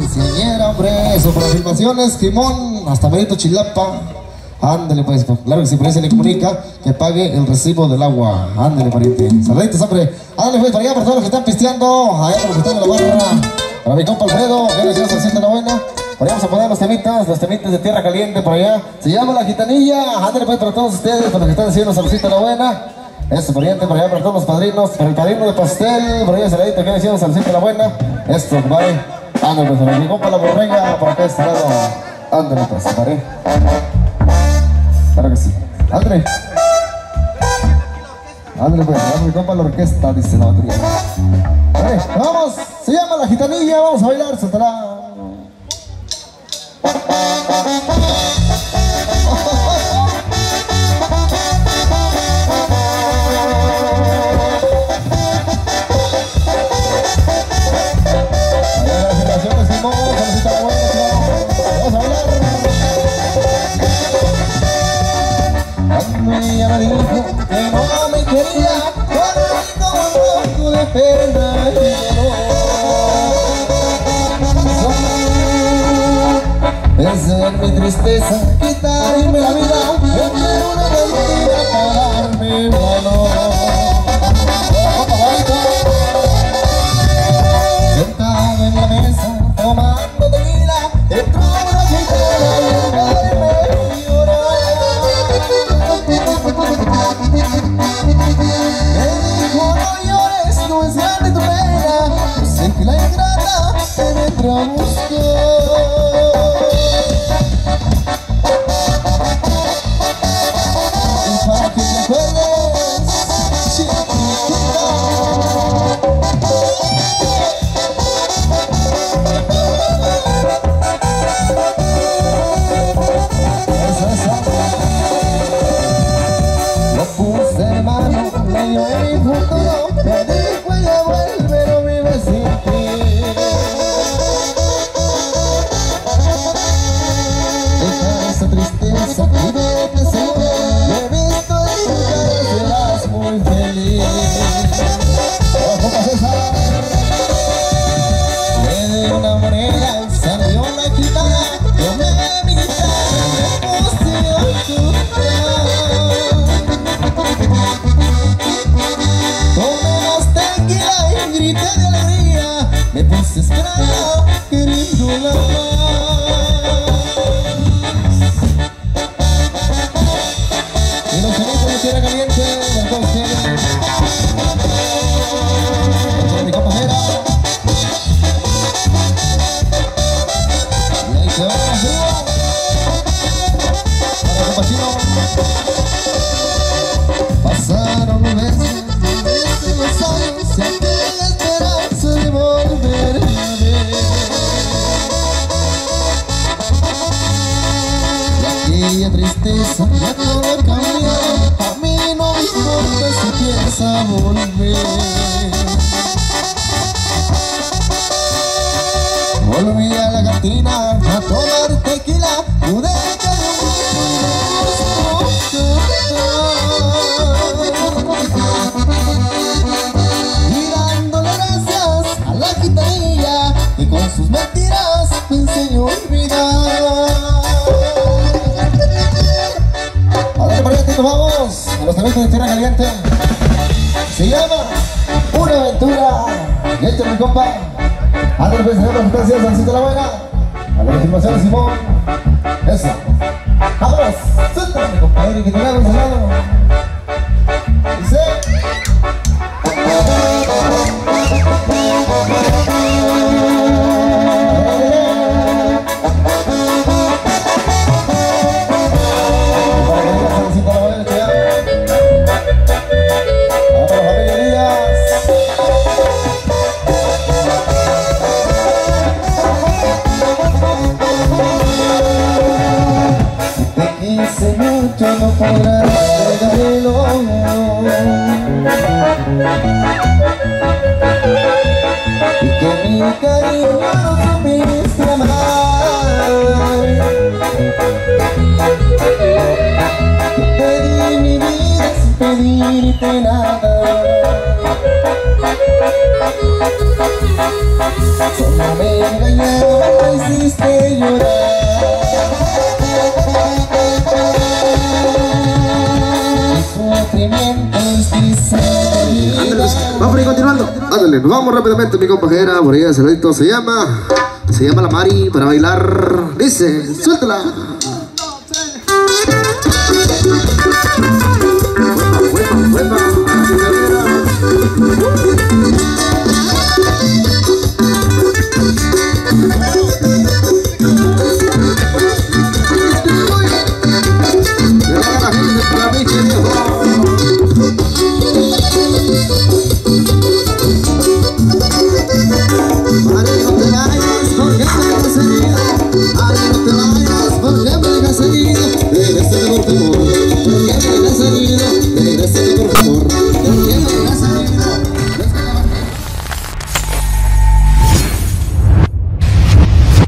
quinceañera, hombre. Eso, para filmaciones, Timón, hasta Benito Chilapa. Ándale, pues, claro que si por ahí se le comunica que pague el recibo del agua. Ándale, pariente. Saluditos, hombre. Ándale, pues, para allá, para todos los que están pisteando. Allá para los que están en la barra. Para mi compa Alfredo, que le se siente la buena. Por allá vamos a poner los temitas de tierra caliente por allá. Se llama La Gitanilla. Ándale, pues, para todos ustedes, para los que están haciendo saludita la buena. Eso, pariente, por allá para todos los padrinos. Para el padrino de pastel, por allá saladito, que le hicieron saludita la buena. Esto, vale. Ándale, pues, para mi compa La Borrega, por acá este lado. Ándale, pues, pare. Claro que sí. Ándale. Ándale, pues, mi compa la orquesta, dice la batería. Vale, vamos, se llama La Gitanilla, vamos a bailar, suéltala. Ella me dijo que no me quería, como loco de pena y dolor. Pensé en mi tristeza, quitarme la vida, yo quiero una mentira para darme valor. Sentado en la mesa, tomando tequila, entró una gitana y me dijo no llores, no es grande tu pena, yo sé que la ingrata te vendrá a buscar. Y para que te acuerdes, chiquitita, lo puse de mano, me dio el futuro, me dijo ella vuelve, no vive sin ti. Deja esa tristeza y vete siempre, me he visto en tu cara, serás muy feliz. Le di una moneda y salió la gitana, tomé mi guitarra y me puse a tomé más tequila y grité de alegría, me puse extraño queriéndola más. Y los sonidos de tierra caliente, de todos ustedes. Para mi compañera. Y ahí se va la fuga. Para el compachino. Pasaron los meses, los años, y aquella esperanza de volver a ver. Y aquella tristeza ya todo cambió, a mí no me importa si piensa volver. Volví a la cantina a tomar tequila, pude caer y dándole gracias a la gitanilla que con sus mentiras me enseñó a olvidar. A ver, por aquí nos vamos a los talentos de tierra caliente. Se llama Una Aventura. Y este es mi compa. Antes de empezar la presencia de Sancito la Buena, a la confirmación de Simón. Eso. ¡Vámonos! ¡Suéltame, mi compadre! ¡Que te haga un saludo! Dice... Quise mucho, no podrás negarlo. Y que mi cariño no supiste amar. Que te di mi vida sin pedirte nada. Solo me engañaron. Vamos por ahí continuando. Ándale, nos vamos rápidamente, mi compañera. Por ahí el saludito se llama la Mari para bailar. Dice, suéltala.